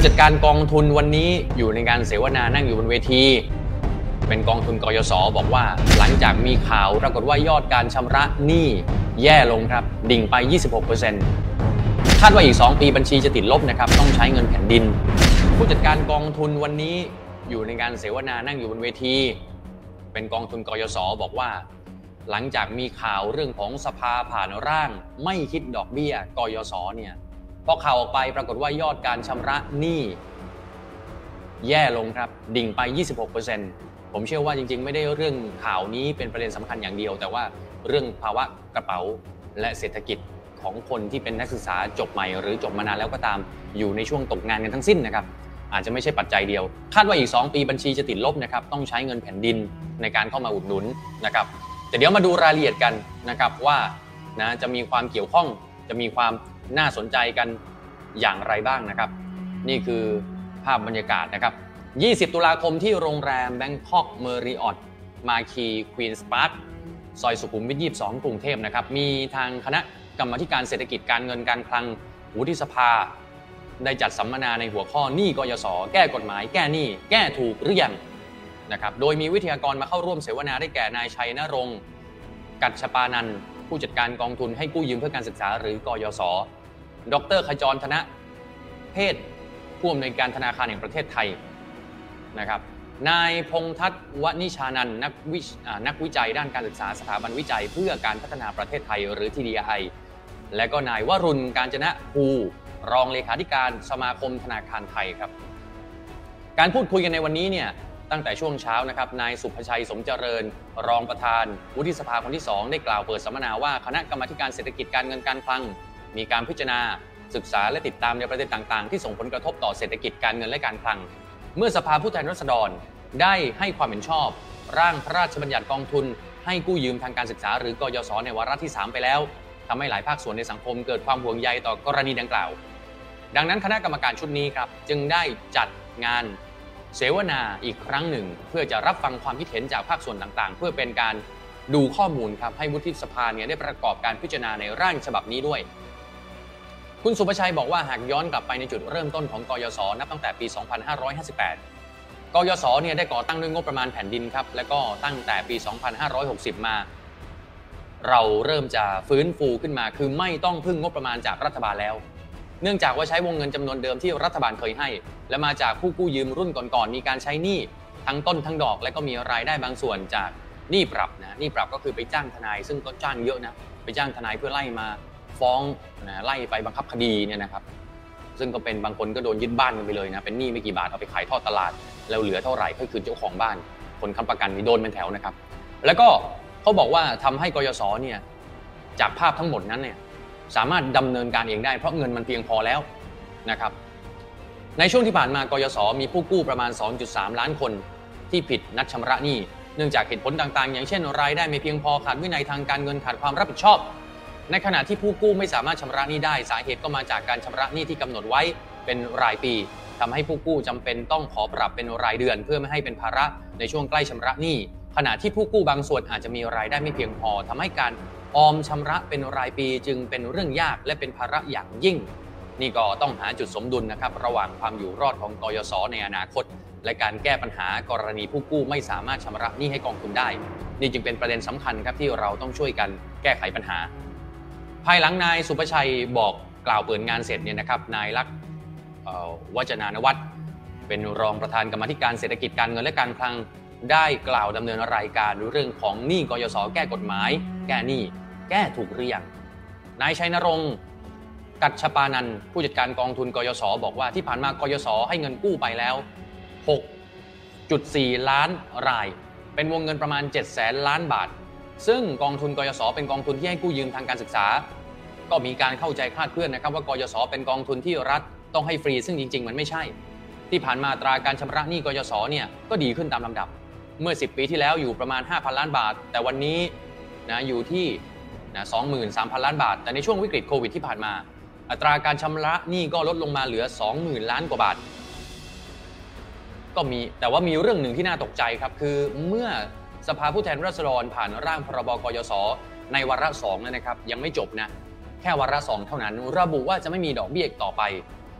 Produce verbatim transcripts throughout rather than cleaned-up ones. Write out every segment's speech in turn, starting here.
จัดการกองทุนวันนี้อยู่ในการเสวนานั่งอยู่บนเวทีเป็นกองทุนกยศบอกว่าหลังจากมีข่าวปรากฏว่ายอดการชำระหนี้แย่ลงครับดิ่งไป ยี่สิบหกเปอร์เซ็นต์ คาดว่าอีกสองปีบัญชีจะติดลบนะครับต้องใช้เงินแผ่นดินผู้จัดการกองทุนวันนี้อยู่ในการเสวนานั่งอยู่บนเวทีเป็นกองทุนกยศบอกว่าหลังจากมีข่าวเรื่องของสภาผ่านร่างไม่คิดดอกเบี้ยกยศเนี่ยพอข่าวออกไปปรากฏว่ายอดการชำระหนี้แย่ลงครับดิ่งไป ยี่สิบหกเปอร์เซ็นต์ ผมเชื่อว่าจริงๆไม่ได้เรื่องข่าวนี้เป็นประเด็นสำคัญอย่างเดียวแต่ว่าเรื่องภาวะกระเป๋าและเศรษฐกิจของคนที่เป็นนักศึกษาจบใหม่หรือจบมานานแล้วก็ตามอยู่ในช่วงตกงานกันทั้งสิ้นนะครับอาจจะไม่ใช่ปัจจัยเดียวคาดว่าอีกสองปีบัญชีจะติดลบนะครับต้องใช้เงินแผ่นดินในการเข้ามาอุดหนุนนะครับแต่เดี๋ยวมาดูรายละเอียดกันนะครับว่านะจะมีความเกี่ยวข้องจะมีความน่าสนใจกันอย่างไรบ้างนะครับนี่คือภาพบรรยากาศนะครับยี่สิบตุลาคมที่โรงแรมแบงคอกเมอริออตมาคีควีนส์พาร์คซอยสุขุมวิทยี่สิบสองกรุงเทพนะครับมีทางคณะกรรมาธิการเศรษฐกิจการเงินการคลังวุฒิสภาได้จัดสัมมนาในหัวข้อหนี้กยศแก้กฎหมายแก้หนี้แก้ถูกหรือยังนะครับโดยมีวิทยากรมาเข้าร่วมเสวนาได้แก่นายชัยนรงค์กัจฉปานันท์ผู้จัดการกองทุนให้กู้ยืมเพื่อการศึกษาหรือกยศดร.ขจรธนเพศผู้อำนวยการธนาคารแห่งประเทศไทยนะครับนายพงษ์ทัศน์วณิชานันท์นักวินักวิจัยด้านการศึกษาสถาบันวิจัยเพื่อการพัฒนาประเทศไทยหรือ ที ดี ไอ และก็นายวรุณกาญจนะภูรองเลขาธิการสมาคมธนาคารไทยครับการพูดคุยกันในวันนี้เนี่ยตั้งแต่ช่วงเช้านะครับนายสุภชัยสมเจริญรองประธานวุฒิสภาคนที่สองได้กล่าวเปิดสัมมนาว่าคณะกรรมาธิการเศรษฐกิจการเงินการคลังมีการพิจารณาศึกษาและติดตามในประเด็นต่างๆที่ส่งผลกระทบต่อเศรษฐกิจการเงินและการคลังเมื่อสภาผู้แทนราษฎรได้ให้ความเห็นชอบร่างพระราชบัญญัติกองทุนให้กู้ยืมทางการศึกษาหรือกยศในวาระที่สามไปแล้วทำให้หลายภาคส่วนในสังคมเกิดความห่วงใยต่อกรณีดังกล่าวดังนั้นคณะกรรมการชุดนี้ครับจึงได้จัดงานเสวนาอีกครั้งหนึ่งเพื่อจะรับฟังความคิดเห็นจากภาคส่วนต่างๆเพื่อเป็นการดูข้อมูลครับให้วุฒิสภาเนี่ยได้ประกอบการพิจารณาในร่างฉบับนี้ด้วยคุณสุภชัยบอกว่าหากย้อนกลับไปในจุดเริ่มต้นของกยศนับตั้งแต่ปีสองพันห้าร้อยห้าสิบแปดกยศเนี่ยได้ก่อตั้งด้วยงบประมาณแผ่นดินครับและก็ตั้งแต่ปีสองพันห้าร้อยหกสิบมาเราเริ่มจะฟื้นฟูขึ้นมาคือไม่ต้องพึ่งงบประมาณจากรัฐบาลแล้วเนื่องจากว่าใช้วงเงินจำนวนเดิมที่รัฐบาลเคยให้และมาจากผู้กู้ยืมรุ่นก่อนๆมีการใช้หนี้ทั้งต้นทั้งดอกและก็มีรายได้บางส่วนจากหนี้ปรับนะหนี้ปรับก็คือไปจ้างทนายซึ่งก็จ้างเยอะนะไปจ้างทนายเพื่อไล่มาฟ้องนะไล่ไปบังคับคดีเนี่ยนะครับซึ่งก็เป็นบางคนก็โดนยึดบ้านกันไปเลยนะเป็นหนี้ไม่กี่บาทเอาไปขายทอดตลาดแล้วเหลือเท่าไหร่ก็คือเจ้าของบ้านคนค้ำประกันนี่โดนเป็นแถวนะครับแล้วก็เขาบอกว่าทำให้กยศเนี่ยจากภาพทั้งหมดนั้นเนี่ยสามารถดำเนินการเองได้เพราะเงินมันเพียงพอแล้วนะครับในช่วงที่ผ่านมากยศมีผู้กู้ประมาณ สองจุดสาม ล้านคนที่ผิดนัดชำระหนี้เนื่องจากเหตุผลต่างๆอย่างเช่นรายได้ไม่เพียงพอขาดวินัยทางการเงินขาดความรับผิดชอบในขณะที่ผู้กู้ไม่สามารถชำระหนี้ได้สาเหตุก็มาจากการชำระหนี้ที่กำหนดไว้เป็นรายปีทำให้ผู้กู้จำเป็นต้องขอปรับเป็นรายเดือนเพื่อไม่ให้เป็นภาระในช่วงใกล้ชำระหนี้ขณะที่ผู้กู้บางส่วนอาจจะมีรายได้ไม่เพียงพอทำให้การออมชำระเป็นรายปีจึงเป็นเรื่องยากและเป็นภาระอย่างยิ่งนี่ก็ต้องหาจุดสมดุลนะครับระหว่างความอยู่รอดของกยศในอนาคตและการแก้ปัญหากรณีผู้กู้ไม่สามารถชำระหนี้ให้กองทุนได้นี่จึงเป็นประเด็นสำคัญครับที่เราต้องช่วยกันแก้ไขปัญหาภายหลังนายสุภชัยบอกกล่าวเปิดงานเสร็จเนี่ยนะครับนายลักษณ์วจนานวัฒน์เป็นรองประธานกรรมาธิการเศรษฐกิจการเงินและการคลังได้กล่าวดำเนินรายการเรื่องของหนี้กยศแก้กฎหมายแก้หนี้แก้ถูกหรือยังนายชัยนรงค์กัจฉปานันท์ผู้จัดการกองทุนกยศบอกว่าที่ผ่านมากยศให้เงินกู้ไปแล้ว หกจุดสี่ ล้านรายเป็นวงเงินประมาณเจ็ดแสนล้านบาทซึ่งกองทุนกยศเป็นกองทุนที่ให้กู้ยืมทางการศึกษาก็มีการเข้าใจคลาดเคลื่อนนะครับว่ากยศเป็นกองทุนที่รัฐต้องให้ฟรีซึ่งจริงๆมันไม่ใช่ที่ผ่านมาอัตราการชำระหนี้กยศเนี่ยก็ดีขึ้นตามลำดับเมื่อสิบปีที่แล้วอยู่ประมาณ ห้าพัน ล้านบาทแต่วันนี้นะอยู่ที่นะ สองหมื่นสามพัน ล้านบาทแต่ในช่วงวิกฤตโควิดที่ผ่านมาอัตราการชำระหนี้ก็ลดลงมาเหลือ สองหมื่น ล้านกว่าบาทก็มีแต่ว่ามีเรื่องหนึ่งที่น่าตกใจครับคือเมื่อสภาผู้แทนราษฎรผ่านร่างพรบกยศในวาระสองนะครับยังไม่จบนะแค่วาระสองเท่านั้นระบุว่าจะไม่มีดอกเบี้ยต่อไป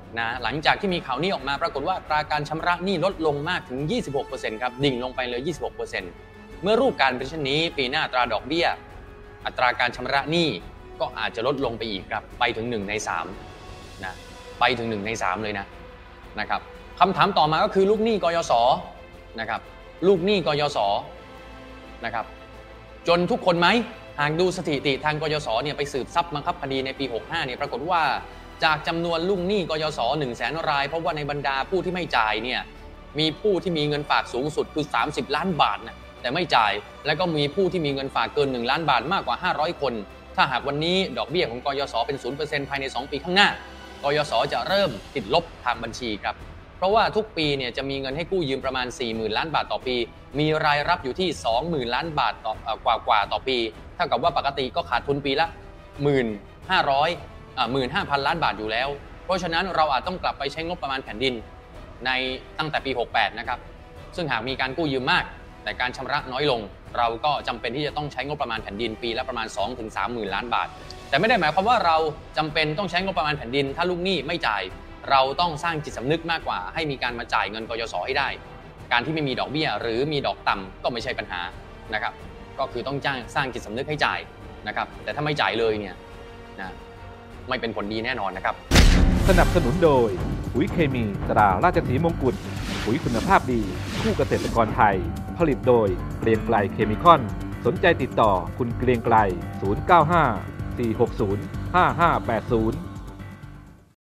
นะหลังจากที่มีข่าวนี้ออกมาปรากฏว่าอัตราการชำระหนี้ลดลงมากถึง ยี่สิบหกเปอร์เซ็นต์ ครับดิ่งลงไปเลย ยี่สิบหกเปอร์เซ็นต์ เมื่อรูปการเป็นเช่นนี้ปีหน้าอัตราดอกเบี้ยอัตราการชำระหนี้ก็อาจจะลดลงไปอีกครับไปถึงหนึ่งในสามนะไปถึงหนึ่งในสามเลยนะนะครับคำถามต่อมาก็คือลูกหนี้กยศนะครับลูกหนี้กยศนะครับจนทุกคนไหมหากดูสถิติทางกยศเนี่ยไปสืบทรัพย์บังคับคดีในปีหกสิบห้าเนี่ยปรากฏว่าจากจำนวนลูกหนี้กยศ หนึ่งแสน รายพบว่าในบรรดาผู้ที่ไม่จ่ายเนี่ยมีผู้ที่มีเงินฝากสูงสุดคือสามสิบล้านบาทนะแต่ไม่จ่ายแล้วก็มีผู้ที่มีเงินฝากเกินหนึ่งล้านบาทมากกว่าห้าร้อยคนถ้าหากวันนี้ดอกเบี้ยของกยศเป็น ศูนย์เปอร์เซ็นต์ ภายในสองปีข้างหน้ากยศจะเริ่มติดลบทางบัญชีครับเพราะว่าทุกปีเนี่ยจะมีเงินให้กู้ยืมประมาณ สี่หมื่น ล้านบาทต่อปีมีรายรับอยู่ที่ สองหมื่น ล้านบาทต่อกว่ากว่าต่อปีเท่ากับว่าปกติก็ขาดทุนปีละ หนึ่งพันห้าร้อย อ่า หนึ่งหมื่นห้าพัน ล้านบาทอยู่แล้วเพราะฉะนั้นเราอาจต้องกลับไปใช้งบประมาณแผ่นดินในตั้งแต่ปีหกสิบแปดนะครับซึ่งหากมีการกู้ยืมมากแต่การชำระน้อยลงเราก็จำเป็นที่จะต้องใช้งบประมาณแผ่นดินปีละประมาณ สองถึงสามหมื่น ล้านบาทแต่ไม่ได้หมายความว่าเราจำเป็นต้องใช้งบประมาณแผ่นดินถ้าลูกหนี้ไม่จ่ายเราต้องสร้างจิตสำนึกมากกว่าให้มีการมาจ่ายเงินกยศให้ได้การที่ไม่มีดอกเบี้ยหรือมีดอกต่ำก็ไม่ใช่ปัญหานะครับก็คือต้องจ้างสร้างจิตสำนึกให้จ่ายนะครับแต่ถ้าไม่จ่ายเลยเนี่ยนะไม่เป็นผลดีแน่นอนนะครับสนับสนุนโดยปุ๋ยเคมีตราราชสีมงกุฎปุ๋ยคุณภาพดีคู่เกษตรกรไทยผลิตโดยเกรียงไกรเคมีคอนสนใจติดต่อคุณเกรียงไกรศูนย์ เก้า ห้า สี่ หก ศูนย์ ห้า ห้า แปด ศูนย์